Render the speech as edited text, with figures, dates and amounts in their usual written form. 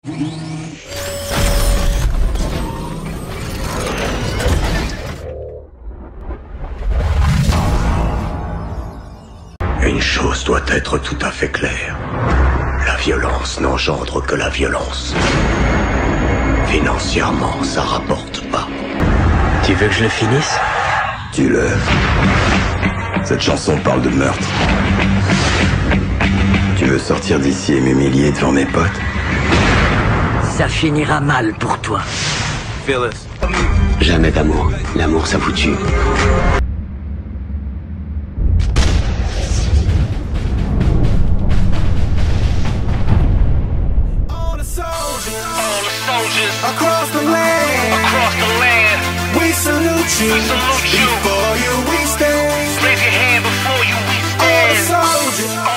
Une chose doit être tout à fait claire. La violence n'engendre que la violence. Financièrement, ça rapporte pas. Tu veux que je le finisse? Tue-le. Cette chanson parle de meurtre. Tu veux sortir d'ici et m'humilier devant mes potes? Ça finira mal pour toi. Phyllis. Jamais d'amour. L'amour, ça vous tue. Across the land, we salute you. Before you we stand. Raise your hand before you we All the stand. soldiers.